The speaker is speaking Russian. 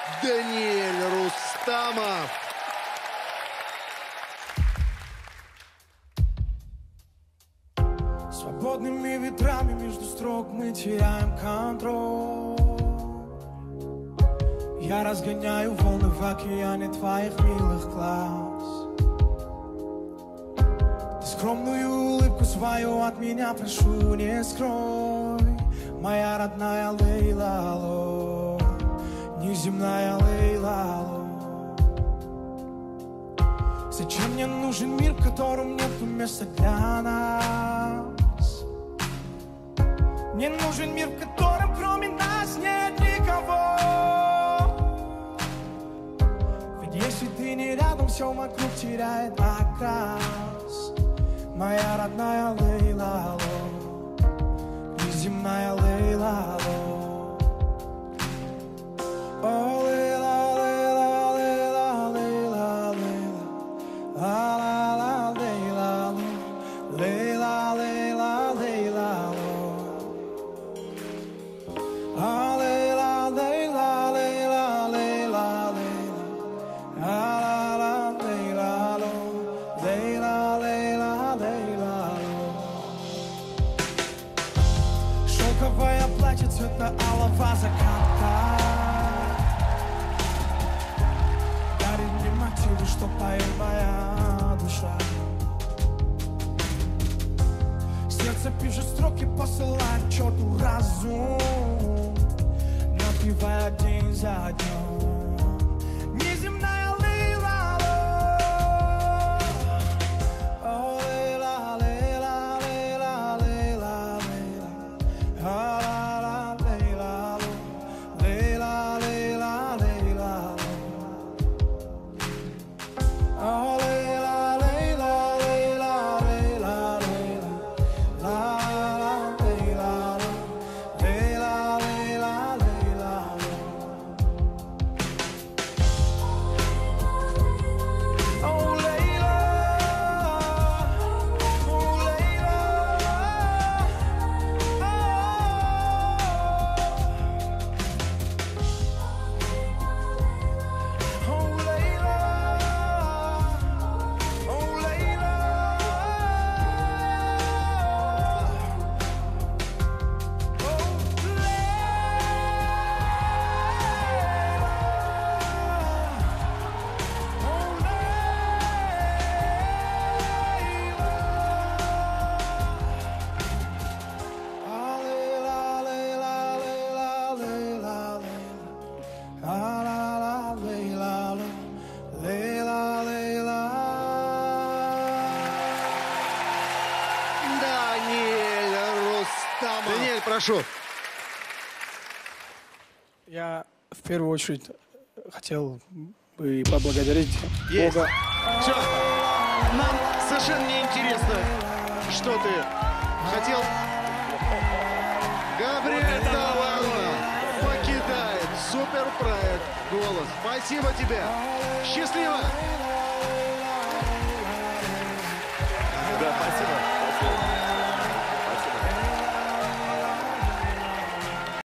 Даниэль Рустамов. Свободными ветрами между строк мы теряем контроль. Я разгоняю волны в океане твоих милых глаз. Ты скромную улыбку свою от меня прошу, не скрой. Моя родная Лейлало, неземная Лейлало. Зачем мне нужен мир, в котором нету места для нас? Мне нужен мир, в котором кроме нас нет никого. Ведь если ты не рядом, все вокруг теряет окрас. Моя родная Лейлало, неземная Лейлало. О, Лейла, Лейла, Лейла, Лейла, Лейла. La la la, Leyla, Leyla, Leyla, Leyla. Ah, Leyla, Leyla, Leyla, Leyla, Leyla. Ah, la la, Leyla, Leyla, Leyla, Leyla. Шелковое платье цвета алого заката. Дарит мне мотивы, что поет моя душа. Сердце пишет строки, посылает к черту разум, напевая день за днем. Неземная Лейлало. О, Лейла, Лейла, Лейла, Лейла, Лейла. А, Лейла, Лейла, Лейла, Лейла. Oh, Leyla, Leyla, Leyla, Leyla, Leyla. La, la, Leyla, Leyla, Leyla, Leyla. Oh, Leyla, oh, Leyla. Oh, Leyla. Oh, Leyla. Даниэль Рустамов. Даниэль, прошу. Я в первую очередь хотел бы поблагодарить Есть. Бога. Все. Нам совершенно не интересно, что ты хотел. Габриэль Таварна покидает суперпроект «Голос». Спасибо тебе. Счастливо. Да, спасибо.